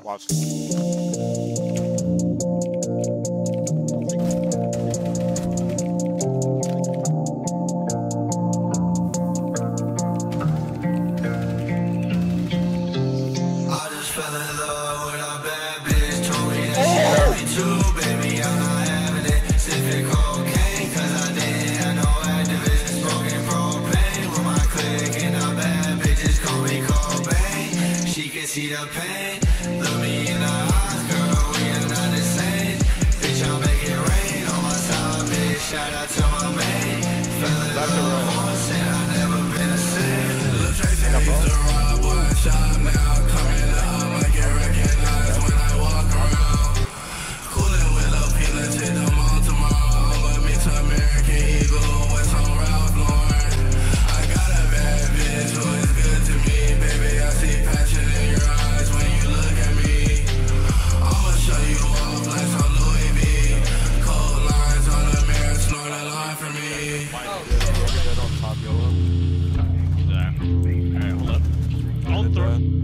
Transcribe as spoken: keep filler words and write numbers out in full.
Watch. See the pain, look me in the eyes, girl, we are not the same. Bitch, I'll make it rain on my side, bitch. Shout out to my main. Fell in love once and I've never been the same. Lil' Tracy used to rob, boy, shop now. Coming up, I get recognized when I walk around. Coolin' with Lil' Pila, take them all tomorrow. But me to American Eagle, what's on Ralph Lauren? I got a bad bitch who is good to me, baby. I see passion in your eyes when you look at me. I'ma show you off like some Louis V. Cold lines on the mirror, snort a line for me. Alright, hold up. I'll throw.